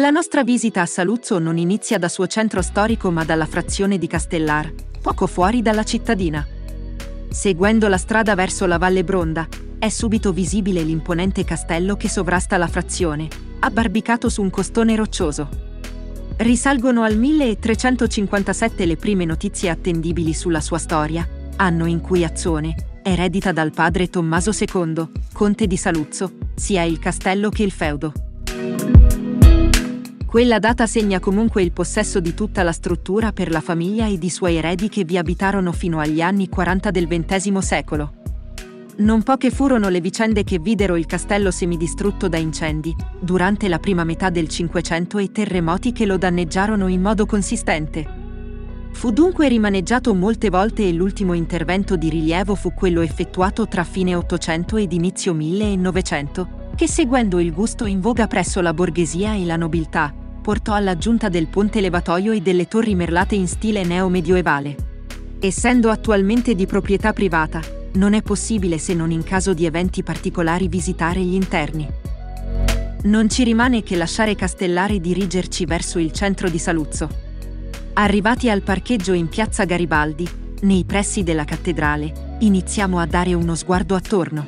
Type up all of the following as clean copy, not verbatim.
La nostra visita a Saluzzo non inizia da suo centro storico ma dalla frazione di Castellar, poco fuori dalla cittadina. Seguendo la strada verso la Valle Bronda, è subito visibile l'imponente castello che sovrasta la frazione, abbarbicato su un costone roccioso. Risalgono al 1357 le prime notizie attendibili sulla sua storia, anno in cui Azzone, eredita dal padre Tommaso II, conte di Saluzzo, sia il castello che il feudo. Quella data segna comunque il possesso di tutta la struttura per la famiglia ed i suoi eredi che vi abitarono fino agli anni 40 del XX secolo. Non poche furono le vicende che videro il castello semidistrutto da incendi, durante la prima metà del Cinquecento e terremoti che lo danneggiarono in modo consistente. Fu dunque rimaneggiato molte volte e l'ultimo intervento di rilievo fu quello effettuato tra fine Ottocento ed inizio 1900, che seguendo il gusto in voga presso la borghesia e la nobiltà, portò all'aggiunta del ponte levatoio e delle torri merlate in stile neo-medioevale. Essendo attualmente di proprietà privata, non è possibile se non in caso di eventi particolari visitare gli interni. Non ci rimane che lasciare Castellare e dirigerci verso il centro di Saluzzo. Arrivati al parcheggio in piazza Garibaldi, nei pressi della cattedrale, iniziamo a dare uno sguardo attorno.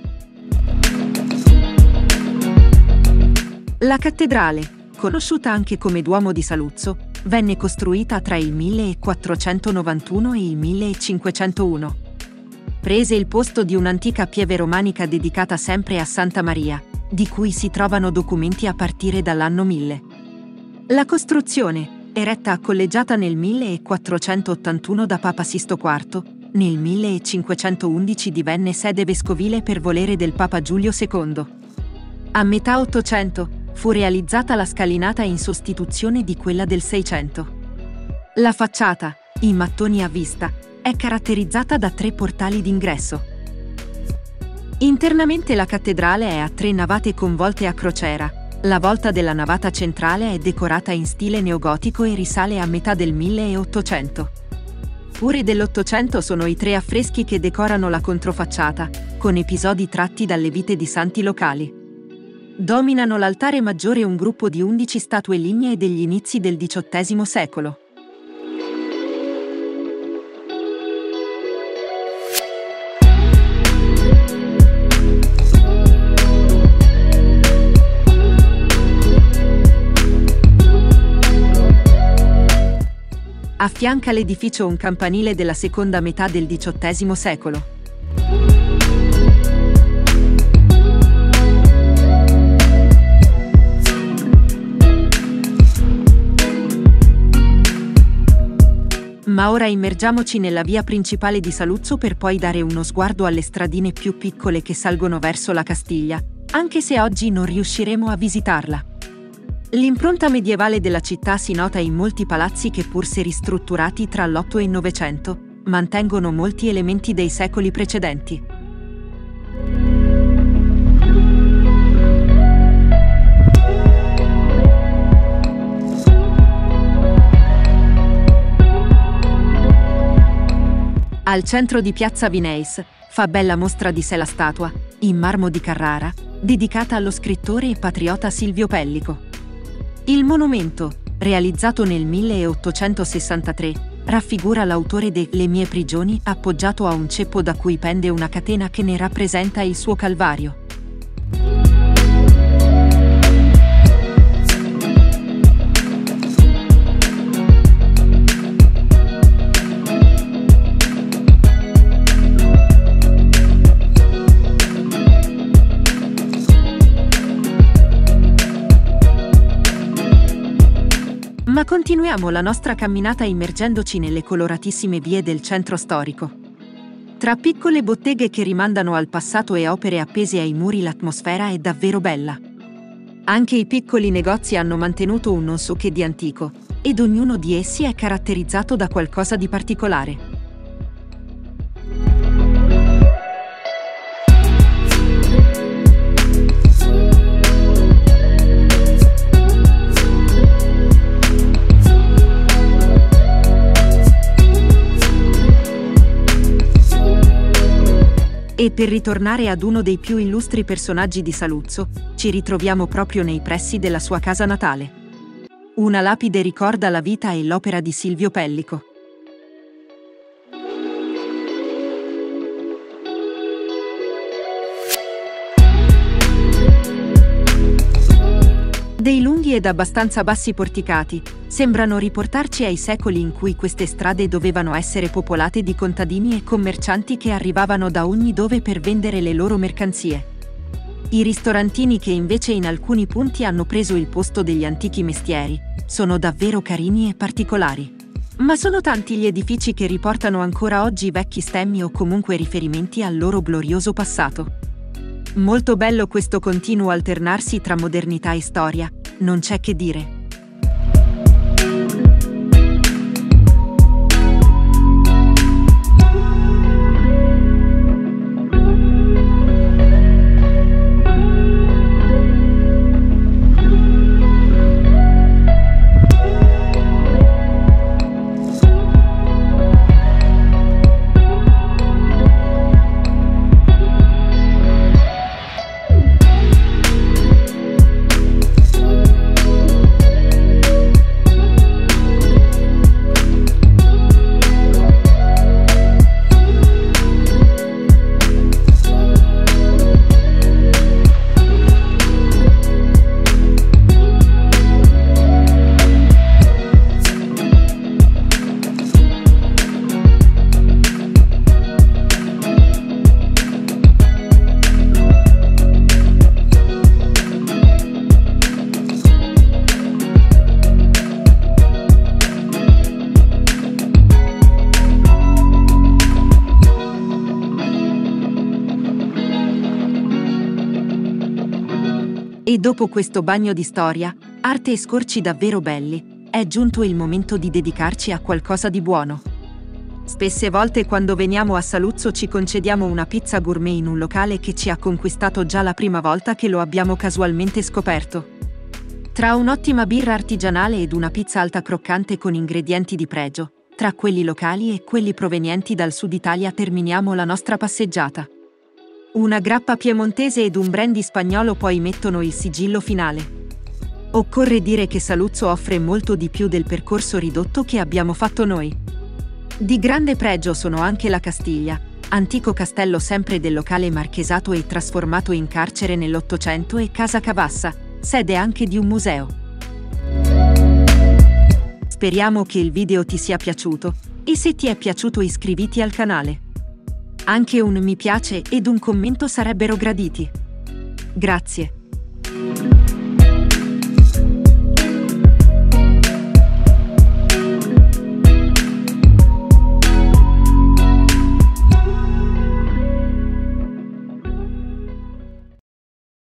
La cattedrale, conosciuta anche come Duomo di Saluzzo, venne costruita tra il 1491 e il 1501. Prese il posto di un'antica pieve romanica dedicata sempre a Santa Maria, di cui si trovano documenti a partire dall'anno 1000. La costruzione, eretta a collegiata nel 1481 da Papa Sisto IV, nel 1511 divenne sede vescovile per volere del Papa Giulio II. A metà Ottocento, fu realizzata la scalinata in sostituzione di quella del Seicento. La facciata, in mattoni a vista, è caratterizzata da 3 portali d'ingresso. Internamente la cattedrale è a 3 navate con volte a crociera. La volta della navata centrale è decorata in stile neogotico e risale a metà del 1800. Pure dell'Ottocento sono i 3 affreschi che decorano la controfacciata, con episodi tratti dalle vite di santi locali. Dominano l'altare maggiore un gruppo di 11 statue lignee degli inizi del XVIII secolo. Affianca l'edificio un campanile della seconda metà del XVIII secolo. Ma ora immergiamoci nella via principale di Saluzzo per poi dare uno sguardo alle stradine più piccole che salgono verso la Castiglia, anche se oggi non riusciremo a visitarla. L'impronta medievale della città si nota in molti palazzi che, pur se ristrutturati tra l'8 e il Novecento, mantengono molti elementi dei secoli precedenti. Al centro di Piazza Vineis fa bella mostra di sé la statua, in marmo di Carrara, dedicata allo scrittore e patriota Silvio Pellico. Il monumento, realizzato nel 1863, raffigura l'autore de Le mie prigioni appoggiato a un ceppo da cui pende una catena che ne rappresenta il suo calvario. Ma continuiamo la nostra camminata immergendoci nelle coloratissime vie del centro storico. Tra piccole botteghe che rimandano al passato e opere appese ai muri l'atmosfera è davvero bella. Anche i piccoli negozi hanno mantenuto un non so che di antico, ed ognuno di essi è caratterizzato da qualcosa di particolare. E per ritornare ad uno dei più illustri personaggi di Saluzzo, ci ritroviamo proprio nei pressi della sua casa natale. Una lapide ricorda la vita e l'opera di Silvio Pellico. Dei lunghi ed abbastanza bassi porticati sembrano riportarci ai secoli in cui queste strade dovevano essere popolate di contadini e commercianti che arrivavano da ogni dove per vendere le loro mercanzie. I ristorantini, che invece in alcuni punti hanno preso il posto degli antichi mestieri, sono davvero carini e particolari. Ma sono tanti gli edifici che riportano ancora oggi vecchi stemmi o comunque riferimenti al loro glorioso passato. Molto bello questo continuo alternarsi tra modernità e storia, non c'è che dire. E dopo questo bagno di storia, arte e scorci davvero belli, è giunto il momento di dedicarci a qualcosa di buono. Spesse volte quando veniamo a Saluzzo ci concediamo una pizza gourmet in un locale che ci ha conquistato già la prima volta che lo abbiamo casualmente scoperto. Tra un'ottima birra artigianale ed una pizza alta croccante con ingredienti di pregio, tra quelli locali e quelli provenienti dal sud Italia terminiamo la nostra passeggiata. Una grappa piemontese ed un brandy spagnolo poi mettono il sigillo finale. Occorre dire che Saluzzo offre molto di più del percorso ridotto che abbiamo fatto noi. Di grande pregio sono anche la Castiglia, antico castello sempre del locale marchesato e trasformato in carcere nell'Ottocento, e Casa Cavassa, sede anche di un museo. Speriamo che il video ti sia piaciuto, e se ti è piaciuto iscriviti al canale. Anche un mi piace ed un commento sarebbero graditi. Grazie.